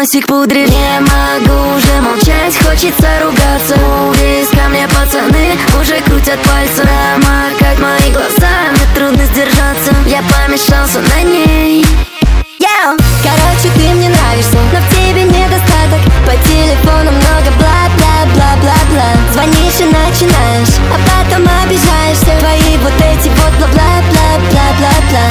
носик пудришь. Не могу уже молчать, хочется ругаться. У виска мне пацаны уже крутят пальцы. Промокать мои глаза, мне трудно сдержаться. Я помешался на ней. Короче, ты мне нравишься, но в тебе недостаток. По телефону много бла-бла-бла-бла-бла. Звонишь и начинаешь, а потом обижаешься. Твои вот эти вот бла-бла-бла-бла-бла-бла.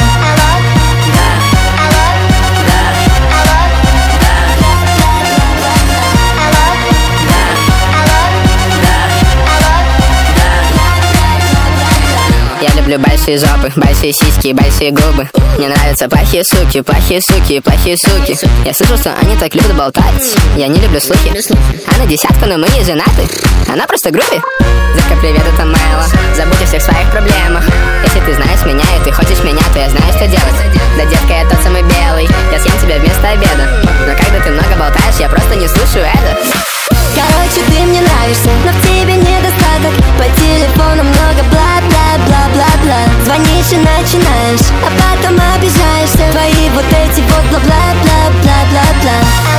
Я люблю большие жопы, большие сиськи, большие губы. Мне нравятся плохие суки, плохие суки, плохие суки. Я слышал, что они так любят болтать. Я не люблю слухи. Она десятка, но мы не женаты. Она просто группи. Детка, привет, это Мэла. Забудь о всех своих проблемах. Если ты знаешь меня и ты хочешь меня, то я знаю, что делать. Да, детка, я тот самый белый. Я съем тебя вместо обеда. Но когда ты много болтаешь, я просто не слушаю это. Короче, ты мне нравишься, но в тебе недостаток. По телефону много бла-бла-бла-бла-бла. Звонишь и начинаешь, а потом обижаешься. Твои вот эти вот бла-бла-бла-бла-бла-бла.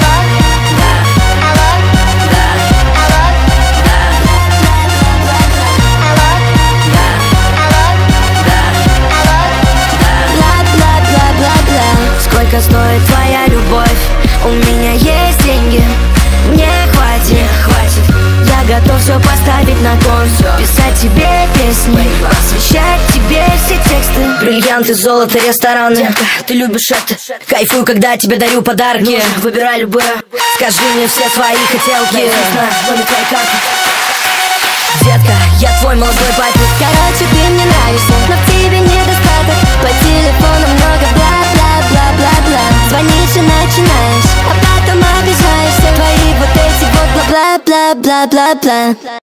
Сколько стоит твоя любовь? У меня есть деньги, мне хватит. Я готов все поставить на кон, писать тебе песни, посвящать тебе все тексты. Бриллианты, золото, рестораны. Детка, ты любишь это. Кайфую, когда тебе дарю подарки. Выбирай любые, скажи мне все свои хотелки. Номер твоей карты. Детка, я твой молодой папик. Короче, ты мне нравишься, но в тебе недостаток. По телефону много бла-бла-бла-бла-бла. Звонишь и начинаешь, а потом обижаешься. Твои вот эти вот бла-бла-бла-бла-бла-бла.